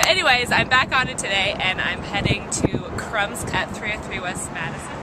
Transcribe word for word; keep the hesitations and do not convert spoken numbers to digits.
anyways, I'm back on it today, and I'm heading to C R U M B S at three oh three West Madison.